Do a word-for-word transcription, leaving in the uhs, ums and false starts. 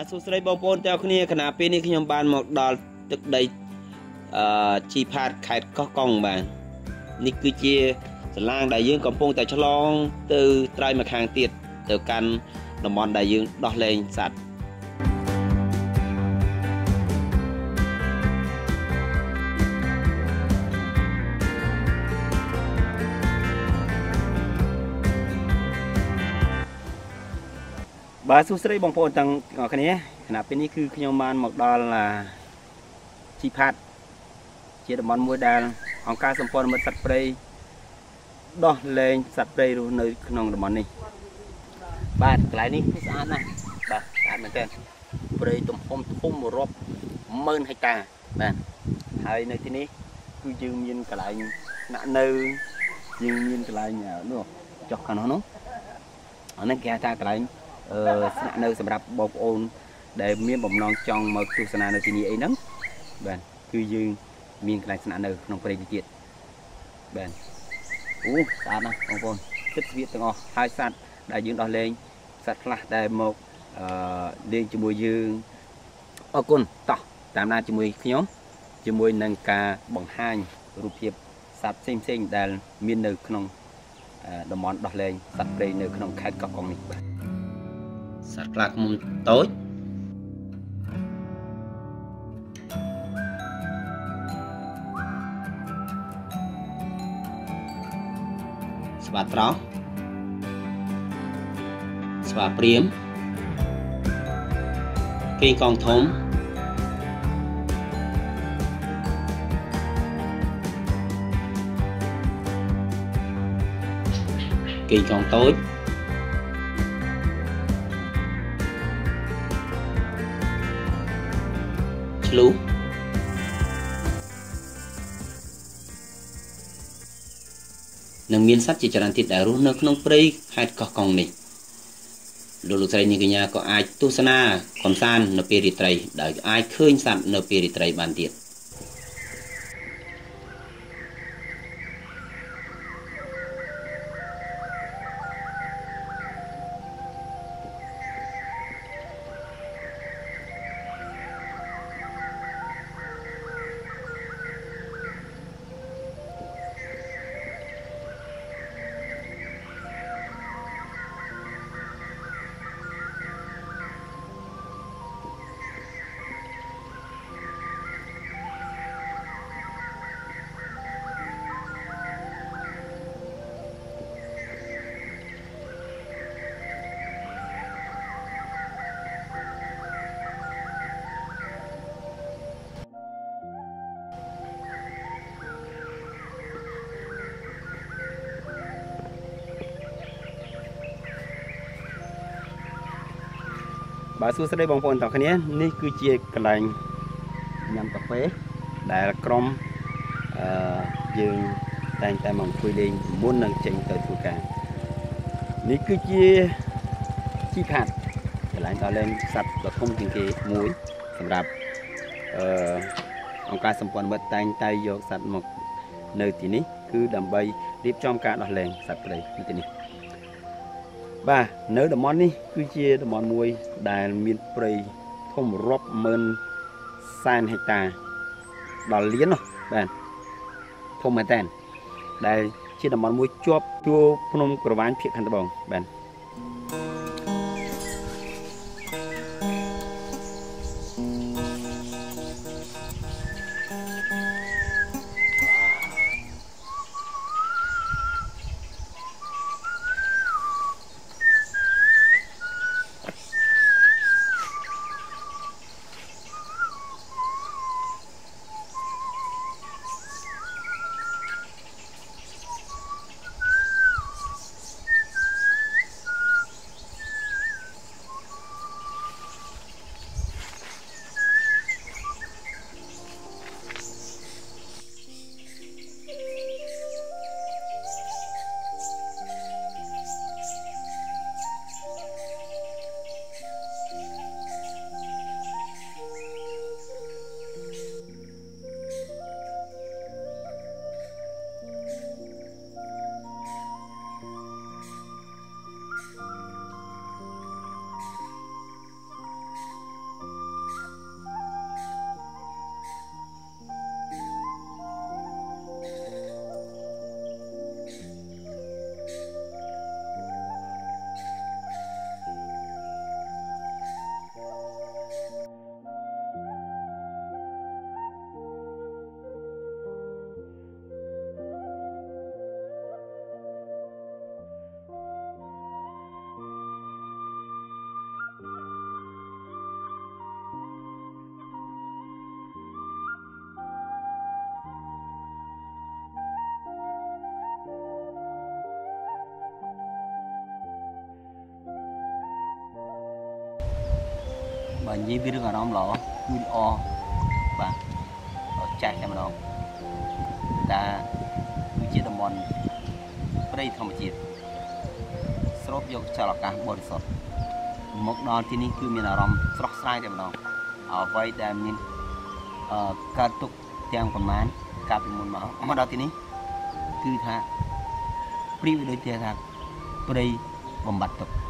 បាទសួស្តីបងប្អូនទាំងគ្នាគណៈពេលនេះខ្ញុំបានមកដល់ទឹកដីអឺជីផាតខេត្តកោះកុងបាទនេះគឺជាសាឡាងដែលយើងកំពុងតែឆ្លងទៅត្រើយមកខាងទៀតទៅកាន់តំបន់ដែលយើងដោះលែងសត្វបាទសួស្តីបងប្អូនទាំងអស់គ្នាគណៈពេលនេះគឺខ្ញុំបានមកដល់ជីផាតជាតំបន់មួយដែលអង្គការសម្ព័ន្ធមិត្តសត្វព្រៃដោះលែងសត្វព្រៃរស់នៅក្នុងតំបន់នេះបាទកន្លែងនេះគឺស្អាតណាស់បាទស្អាតមែនទែនព្រៃទំហំធំរាប់ម៉ឺនហិកតាបាទហើយនៅទីនេះគឺយើងមានកន្លែងស្នាក់នៅយើងមានកន្លែងនោះចុះខាងនោះនោះអានេះគេហៅថាកន្លែងអឺស្នាក់នៅសម្រាប់បងប្អូនដែលមានបំណងចង់មកទស្សនានៅទីនេះអីហ្នឹងបាទគឺយើងមានកន្លែងស្នាក់នៅក្នុងព្រៃនេះទៀតបាទអូស្អាតណាស់បងប្អូនទឹកស្វៀតទាំងអស់ហើយសត្វដែលយើងដោះលែងសត្វខ្លះដែលមកអឺលេងជាមួយយើងអរគុណតោះតាមដានជាមួយខ្ញុំជាមួយនឹងការបង្ហាញរូបភាពសត្វផ្សេងៗដែលមាននៅក្នុងតំបន់ដោះលែងសត្វព្រៃនៅក្នុងខេត្តកោះកុងនេះបាទសត្វខ្លាឃ្មុំតូចស្វាត្រោសស្វាព្រាមគេកងធំគេកងតូចឆ្លុះនិងមានសត្វជាច្រើនទៀតដែលរស់នៅក្នុងព្រៃខេត្តកោះកុងនេះលោកលោកស្រីនាងកញ្ញាក៏អាចទស្សនាកំសាន្តនៅពេលរាត្រីដោយអាចឃើញសត្វនៅពេលរាត្រីបានទៀតបាទសួស្តីបងប្អូនទាំងគ្នានេះគឺជាកន្លែងញ៉ាំកាហ្វេដែលក្រុមអឺយើងតែងតែមកអង្គុយលេងមុននឹងចេញទៅធ្វើការនេះគឺជាជីផាតកន្លែងដោះលែងសត្វដ៏ធំជាងគេមួយសម្រាប់អឺអង្គការសម្ព័ន្ធមិត្តតែងតែយកសត្វមកនៅទីនេះគឺដើម្បីរៀបចំការដោះលែងសត្វព្រៃនៅទីនេះបាទនៅតំបន់នេះគឺជាតំបន់មួយដែលមានព្រៃធំរាប់ម៉ឺនសែនហិកតាដល់លាននោះបាទធំមែនតើដែលជាតំបន់មួយជាប់ជួរភ្នំក្រវាញភាគខាងត្បូងបាទ bà nhi biết được ở đó lỏ cứ o bà chạy cho mà đâu ta cứ chia tầm mòn đây không phải chia sốt vô cho là cả body sốt một đòn thì ní cứ miền nào rong sốt sai cho mà đâu ở vậy để mình cắt tục tiếng còn mán cắt một màu mà đó thì ní cứ tha priu đối tiền tha đây bầm bạch tục